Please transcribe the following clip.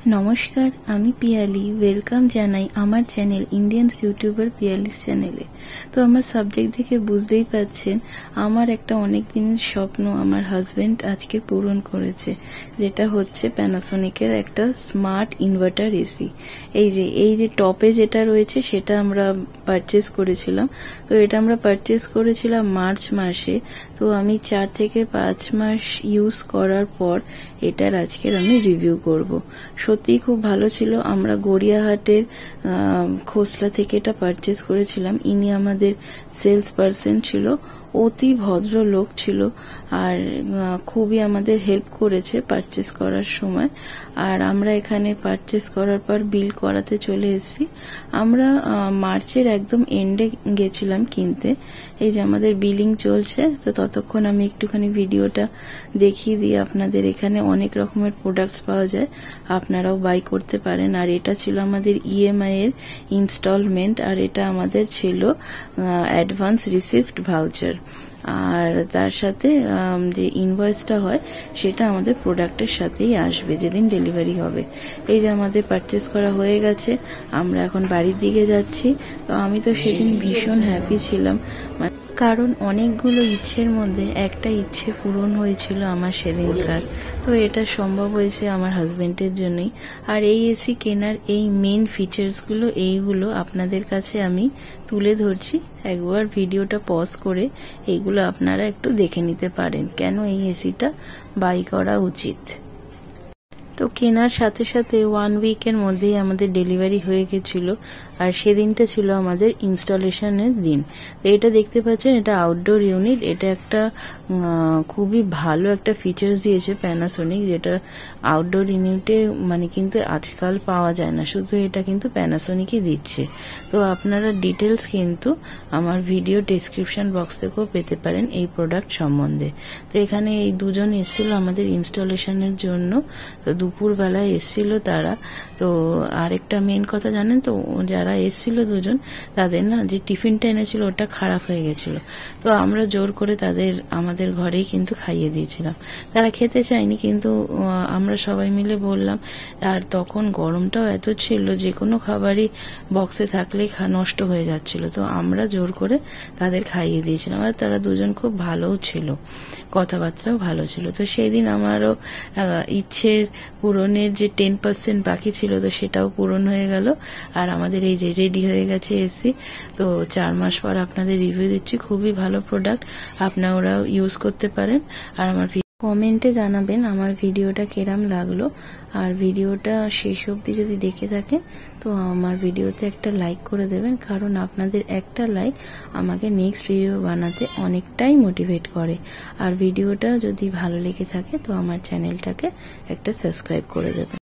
নমস্কার, আমি পিয়ালি। ওয়েলকাম জানাই আমার চ্যানেল ইন্ডিয়ানস ইউটিউবার পিয়ালিস চ্যানেলে। তো আমার সাবজেক্ট দেখে বুঝতেই পাচ্ছেন, আমার একটা অনেক দিনের স্বপ্ন আমার হাজবেন্ড আজকে পূরণ করেছে, যেটা হচ্ছে প্যানাসোনিকের একটা স্মার্ট ইনভার্টার এসি। এই যে টপে যেটা রয়েছে সেটা আমরা পারচেস করেছিলাম। তো এটা আমরা পারচেস করেছিলাম মার্চ মাসে। তো আমি 4 থেকে 5 মাস ইউজ করার পর এটার আজকের আমি রিভিউ করব। সত্যিই খুব ভালো ছিল। আমরা গড়িয়াহাটের খোসলা থেকে এটা পারচেস করেছিলাম। ইনি আমাদের সেলস পার্সন ছিল, অতি ভদ্র লোক ছিল আর খুবই আমাদের হেল্প করেছে পারচেস করার সময়। আর আমরা এখানে পারচেস করার পর বিল করাতে চলে এসেছি। আমরা মার্চের একদম এন্ডে গেছিলাম কিনতে। এই যে আমাদের বিলিং চলছে, তো ততক্ষণ আমি একটুখানি ভিডিওটা দেখিয়ে দিই আপনাদের। এখানে অনেক রকমের প্রোডাক্টস পাওয়া যায়, আপনারাও বাই করতে পারেন। আর এটা ছিল আমাদের ইএমআই এর ইনস্টলমেন্ট, আর এটা আমাদের ছিল অ্যাডভান্স রিসিভড ভাউচার। আর তার সাথে যে ইনভয়েসটা হয় সেটা আমাদের প্রোডাক্টের সাথেই আসবে যেদিন ডেলিভারি হবে। এই যে আমাদের পারচেস করা হয়ে গেছে, আমরা এখন বাড়ির দিকে যাচ্ছি। তো আমি তো সেদিন ভীষণ হ্যাপি ছিলাম, কারণ অনেকগুলো ইচ্ছের মধ্যে একটা ইচ্ছে পূরণ হয়েছিল আমার সেদিনকার। তো এটা সম্ভব হয়েছে আমার হাজবেন্ডের জন্যই। আর এই এসি কেনার এই মেন ফিচার্সগুলো এইগুলো আপনাদের কাছে আমি তুলে ধরছি। একবার ভিডিওটা পজ করে এইগুলো আপনারা একটু দেখে নিতে পারেন, কেন এই এসিটা বাই করা উচিত। তো কেনার সাথে সাথে 1 উইকের মধ্যেই আমাদের ডেলিভারি হয়ে গেছিল, আর সেদিনটা ছিল আমাদের ইনস্টলেশনের দিন। তো এটা দেখতে পাচ্ছেন, এটা আউটডোর ইউনিট। এটা একটা খুবই ভালো একটা ফিচার্স দিয়েছে প্যানাসোনিক, যেটা আউটডোর ইউনিটে মানে কিন্তু আজকাল পাওয়া যায় না, শুধু এটা কিন্তু প্যানাসোনিকই দিচ্ছে। তো আপনারা ডিটেলস কিন্তু আমার ভিডিও ডেসক্রিপশন বক্স থেকেও পেতে পারেন এই প্রোডাক্ট সম্বন্ধে। তো এখানে এই দুজন এসেছিল আমাদের ইনস্টলেশনের জন্য। তো দুপুরবেলায় এসেছিল তারা। তো আরেকটা মেন কথা জানেন তো, যারা এসেছিল দুজন, তাদের না যে টিফিনটা এনেছিল ওটা খারাপ হয়ে গেছিল। তো আমরা জোর করে তাদের আমাদের ঘরেই কিন্তু খাইয়ে দিয়েছিলাম। তারা খেতে চায়নি, কিন্তু আমরা সবাই মিলে বললাম। আর তখন গরমটাও এত ছিল, যে কোনো খাবারই বক্সে থাকলেই নষ্ট হয়ে যাচ্ছিল। তো আমরা জোর করে তাদের খাইয়ে দিয়েছিলাম। আর তারা দুজন খুব ভালোও ছিল, কথাবার্তাও ভালো ছিল। তো সেই দিন আমারও ইচ্ছের পূরণের যে 10% বাকি ছিল, তো সেটাও পূরণ হয়ে গেল। আর আমাদের এই যে রেডি হয়ে গেছে এসি। তো 4 মাস পর আপনাদের রিভিউ দিচ্ছি। খুবই ভালো প্রোডাক্ট, আপনারাও ইউজ করতে পারেন। আর আমার কমেন্টে জানাবেন আমার ভিডিওটা কেরাম লাগলো। আর ভিডিওটা শেষ অবধি যদি দেখে থাকেন তো আমার ভিডিওতে একটা লাইক করে দেবেন, কারণ আপনাদের একটা লাইক আমাকে নেক্সট ভিডিও বানাতে অনেকটাই মোটিভেট করে। আর ভিডিওটা যদি ভালো লেগে থাকে তো আমার চ্যানেলটাকে একটা সাবস্ক্রাইব করে দেবেন।